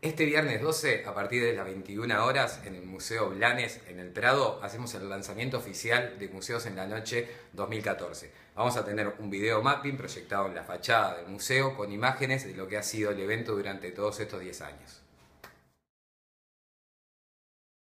Este viernes 12, a partir de las 21 horas, en el Museo Blanes, en el Prado, hacemos el lanzamiento oficial de Museos en la Noche 2014. Vamos a tener un video mapping proyectado en la fachada del museo con imágenes de lo que ha sido el evento durante todos estos 10 años.